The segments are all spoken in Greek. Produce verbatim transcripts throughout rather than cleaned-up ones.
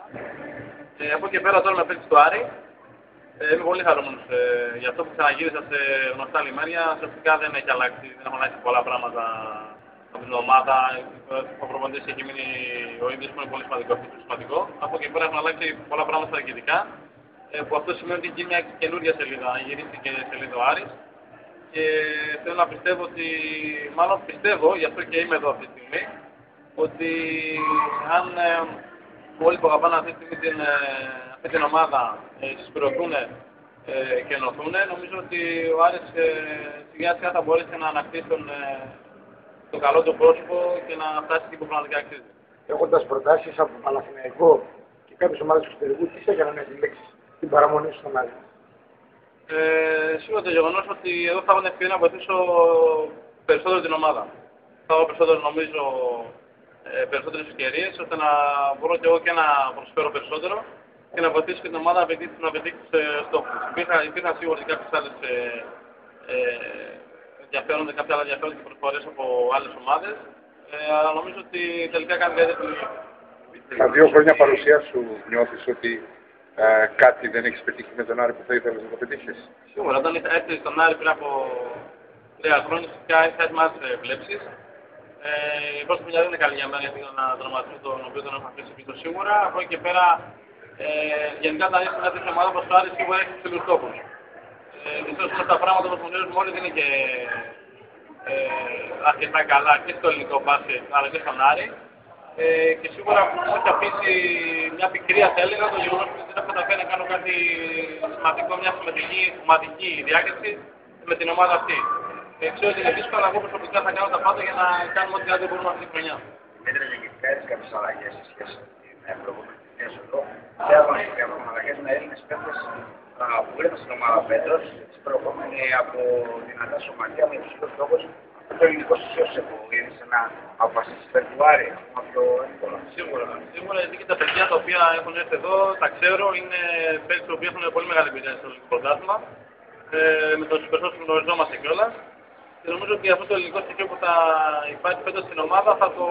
Ε, από εκεί και πέρα τώρα με παίξει του Άρη. Ε, είμαι πολύ χαρούμενος ε, για αυτό που ξαναγύρισα σε γνωστά λιμάνια. Ουσιαστικά δεν έχει αλλάξει, δεν έχουν αλλάξει πολλά πράγματα από την ομάδα. Ο προπονητής έχει μείνει ο ίδιος που είναι πολύ σημαντικό, αυτό είναι σημαντικό. Από εκεί πέρα έχουν αλλάξει πολλά πράγματα στα διοικητικά. Ε, που αυτό σημαίνει ότι έχει μια καινούργια σελίδα, γυρίστηκε σελίδα ο Άρης. Και θέλω να πιστεύω ότι, μάλλον πιστεύω, γι' αυτό και είμαι εδώ αυτή τη στιγμή, ότι αν ε, όλοι που αγαπάνε αυτή τη στιγμή την, ε, αυτή την ομάδα ε, συσπηρωθούν ε, και ενωθούν, νομίζω ότι ο Άρης ε, σιγά σιγά θα μπορέσει να ανακτήσει τον, ε, το καλό του πρόσωπο και να φτάσει εκεί που πραγματικά αξίζει. Έχοντας προτάσεις από το Παναθηναϊκό και κάποιες ομάδες του εξωτερικού, τι σε έκαναν να επιλέξεις την παραμονή σου στον Άρη? Ε, σίγουρα το γεγονός ότι εδώ θα έχω την ευκαιρία να βοηθήσω περισσότερο την ομάδα. Θα έχω περισσότερο, νομίζω, ε, περισσότερες ευκαιρίες ώστε να μπορώ και εγώ και να προσφέρω περισσότερο και να βοηθήσω και την ομάδα να πετύχει, να πετύχει τους στόχους. Υπήρχαν, υπήρχαν σίγουρα και κάποιες άλλες ε, ε, ενδιαφέροντα, κάποια άλλα ενδιαφέροντα και προσφορές από άλλες ομάδες, ε, αλλά νομίζω ότι τελικά κάνει κάτι επιλογή. Τα δύο χρόνια παρουσία σου νιώθεις ότι Ε, κάτι δεν έχεις πετύχει με τον Άρη που θα ήθελες να το πετύχεις? Σίγουρα, όταν έρθει στον Άρη πριν από τρία χρόνια, φυσικά είχα μάθει βλέψεις. Ε, η πρώτη χρονιά δεν είναι καλή για μένα γιατί ήταν ένα δραματισμό τον οποίο τον έχω αφήσει πίσω σίγουρα. Από εκεί και πέρα, ε, γενικά όταν είσαι μια τέτοια ομάδα όπως το Άρη, σίγουρα έχει ψηλούς στόχους. Ε, Δυστυχώς με τα πράγματα όπως γνωρίζουμε όλοι δεν είναι και ε, αρκετά καλά και στο ελληνικό μπάσκετ αλλά και στον Άρη. Ε, και σίγουρα μου έχει αφήσει μια πικρία, θα έλεγα, το γεγονός ότι δεν έχω καταφέρει να κάνω κάτι σημαντικό, μια σημαντική ομαδική διάκριση με την ομάδα αυτή. Ε, ξέρω ότι είναι δύσκολο, αλλά εγώ προσωπικά θα κάνω τα πάντα για να κάνουμε ό,τι κάτι μπορούμε αυτή τη χρονιά. Μέτρα γενικά έτσι κάποιες αλλαγές σε σχέση με την προπονητικές εδώ. Έχουν αλλαγές με Έλληνες παίκτες που ήρθαν στην ομάδα φέτος, προερχόμενοι από δυνατά σωματεία με υψηλούς στόχους. Το ελληνικό συσίωση απογίνησε να αποφασίσει υπέρ του Άρη, ακόμα πιο εύκολα. Σίγουρα, σίγουρα γιατί και τα παιδιά τα οποία έχουν έρθει εδώ, τα ξέρω, είναι παίκτες που έχουν πολύ μεγάλη εμπειρία στο ελληνικό πρωτάθλημα. Ε, με τους περισσότερους γνωριζόμαστε κιόλας. Και νομίζω ότι αυτό το ελληνικό στοιχείο που θα υπάρχει φέτος στην ομάδα θα το,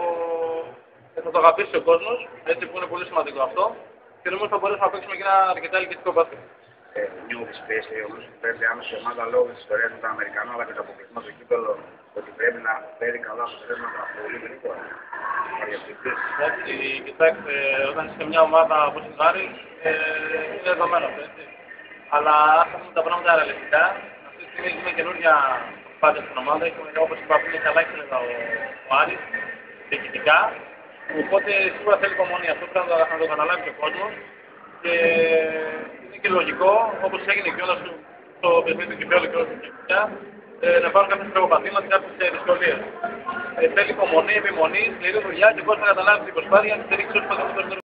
θα το αγαπήσει ο κόσμος, έτσι που είναι πολύ σημαντικό αυτό. Και νομίζω θα μπορέσουμε να παίξουμε και ένα αρκετά ελκυστικό μπάσκετ. Νιώθεις πίεση, όμως που παίζει άμεση ομάδα λόγω της ιστορίας με τον Αμερικανό αλλά και το αποκλεισμό στο κύπελλο, ότι πρέπει να φέρει καλά αποτελέσματα πολύ γρήγορα? Εντάξει, κοιτάξτε, όταν είσαι μια ομάδα όπως η Άρη, ε, είναι δεδομένο αυτό, έτσι. Αλλά ας πούμε τα πράγματα ρεαλιστικά, αυτή τη στιγμή έχουμε καινούργια πάντα στην ομάδα, έχουμε, όπως είπα, που είναι καλά και ο, ο Άρης, διοικητικά. Οπότε σίγουρα θέλει υπομονή, αυτό πρέπει να το, να το καταλάβει και ο κόσμος. Και είναι και λογικό, όπως έγινε και όλα στο παιχνίδι του κυπέλλου και όλα στην κοινωνία, ε, να πάρουν κάποιες τροποπαθήματα και κάποιες δυσκολίες. Ε, θέλει υπομονή, επιμονή, σκληρή δουλειά και πώς να καταλάβει την προσπάθεια να στηρίξει όσο το